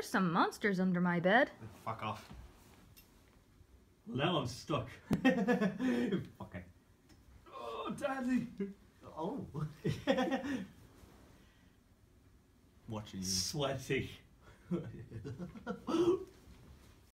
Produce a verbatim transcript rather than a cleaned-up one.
there's some monsters under my bed. Fuck off. Now I'm stuck. Fucking. Oh, Daddy. Oh. Watching you. Sweaty.